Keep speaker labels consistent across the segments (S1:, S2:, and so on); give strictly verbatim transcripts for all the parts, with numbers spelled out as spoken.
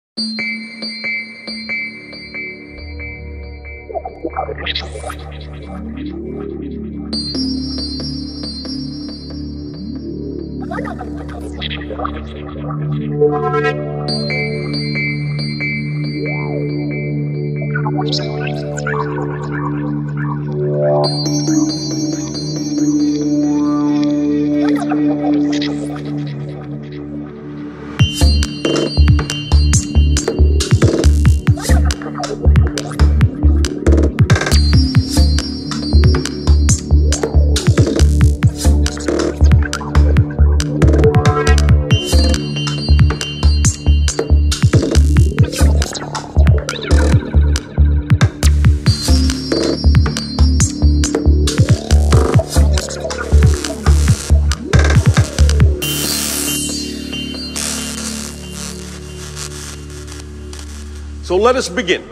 S1: So let us begin.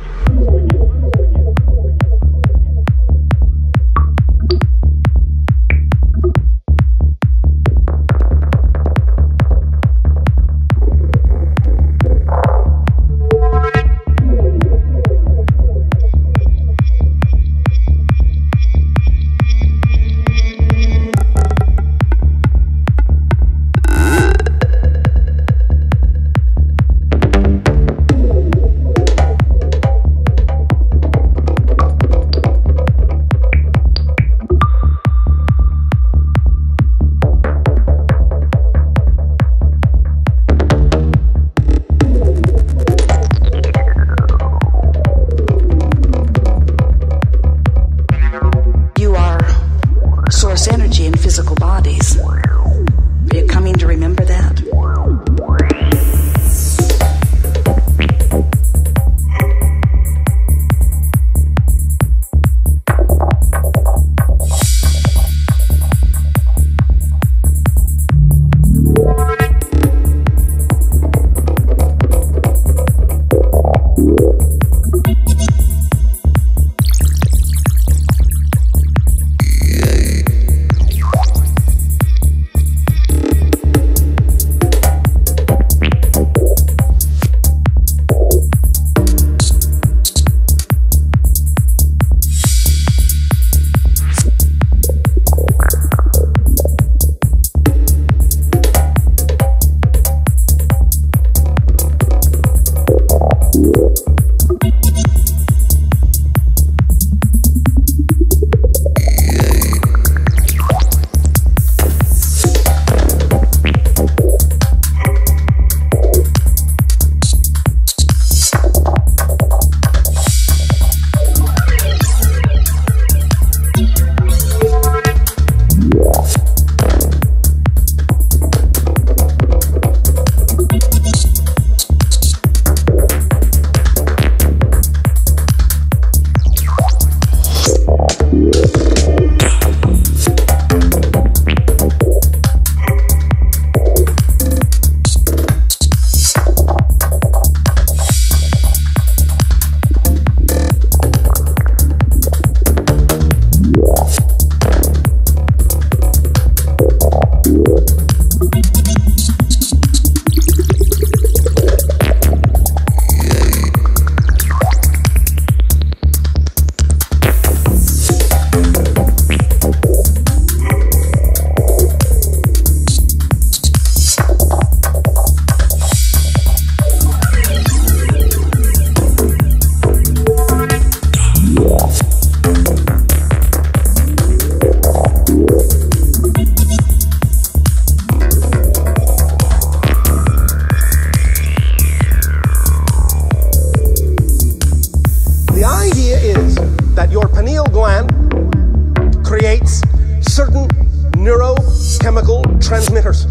S2: Energy in physical bodies. Are you coming to remember that?
S3: Neurochemical transmitters.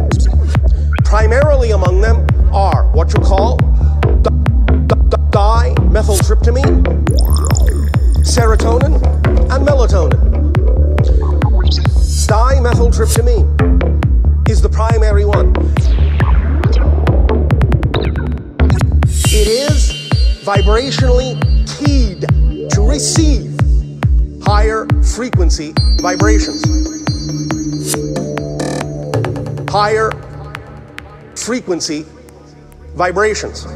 S3: Primarily among them are what you call dimethyltryptamine, serotonin, and melatonin. Dimethyltryptamine is the primary one. It is vibrationally keyed to receive higher frequency vibrations. Higher frequency vibrations.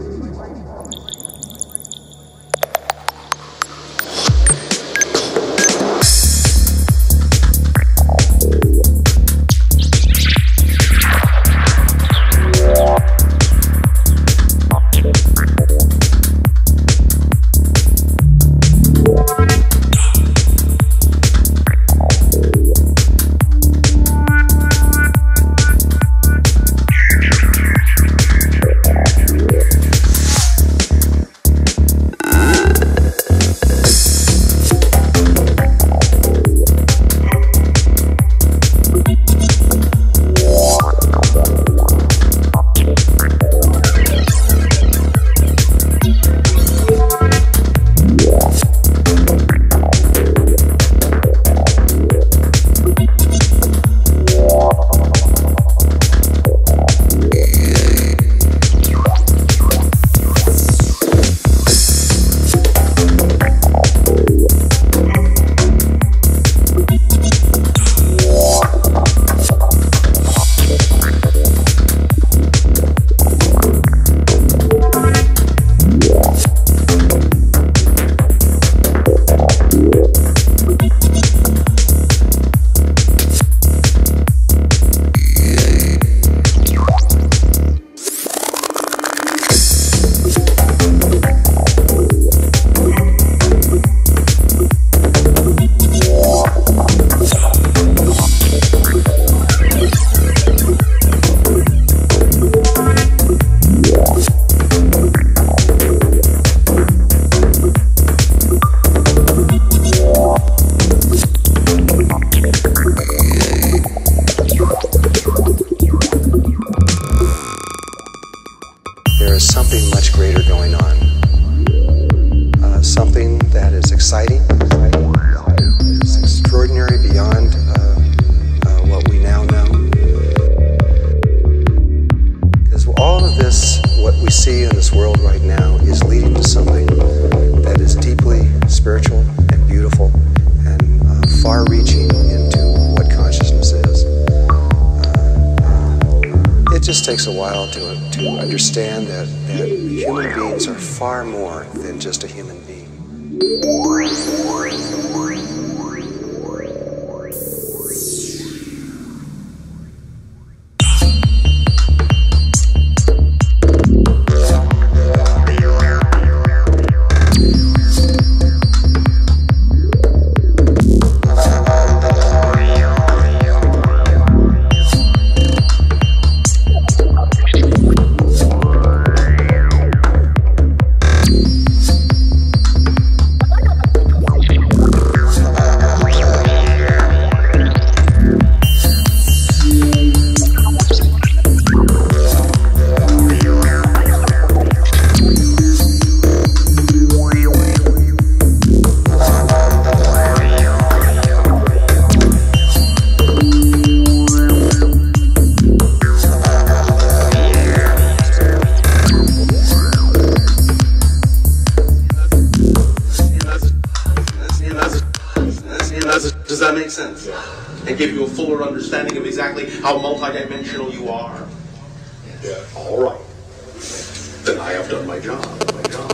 S3: Exciting. It's extraordinary beyond uh, uh, what we now know. Because all of this, what we see in this world right now, is leading to something that is deeply spiritual and beautiful and uh, far-reaching into what consciousness is. Uh, it just takes a while to, to understand that, that human beings are far more than just a human being.
S1: Does that make sense? Yeah. And give you a fuller understanding of exactly how multidimensional you are? Yeah. All right. Then I have done my job. My job.